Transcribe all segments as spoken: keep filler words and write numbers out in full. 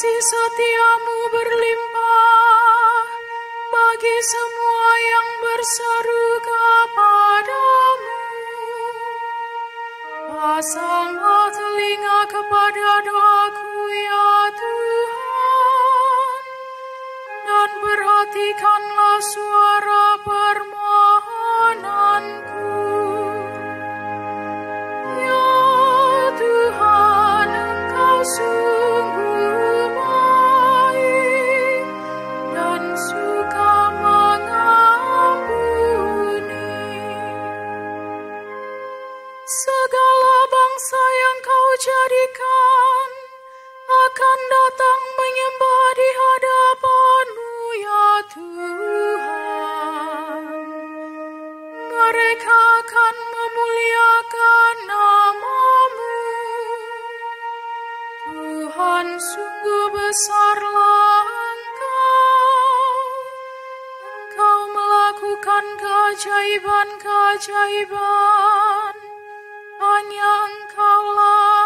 kasih setiamu berlimpah bagi semua yang berseru kepadamu. Pasanglah telinga kepada doaku ya Tuhan, dan perhatikanlah suara permohonanku. Ya Tuhan, Engkau sungguh baik dan suka mengampuni. Segala bangsa yang Kau jadikan akan datang menyembah di hadapan-Mu ya Tuhan. Mereka akan memuliakan nama-Mu. Tuhan, sungguh besarlah Engkau. Engkau melakukan keajaiban-keajaiban. Hanya Engkaulah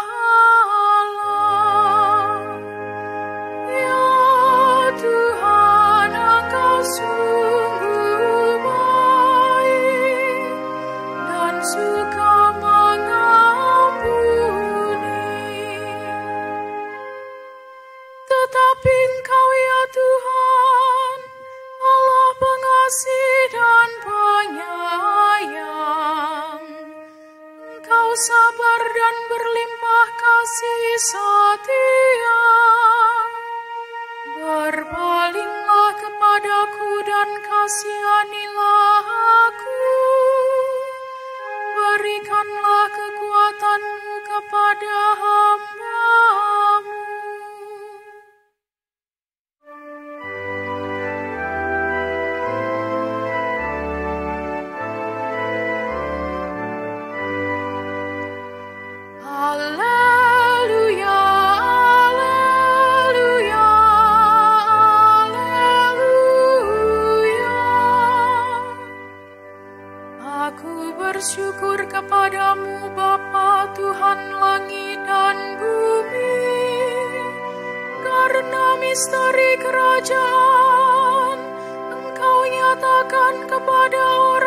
Allah. Ya Tuhan, Engkau sungguh baik dan suka mengampuni. Tetapi Engkau ya Tuhan, Allah pengasih dan penyayang. Engkau sabar dan berlimpah kasih setia. Berpalinglah kepadaku dan kasihanilah aku. Berikanlah kekuatan-Mu kepada hamba-Mu. Haleluya, haleluya, haleluya. Aku bersyukur kepadamu Bapa Tuhan langit dan bumi, karena misteri kerajaan Engkau nyatakan kepada orang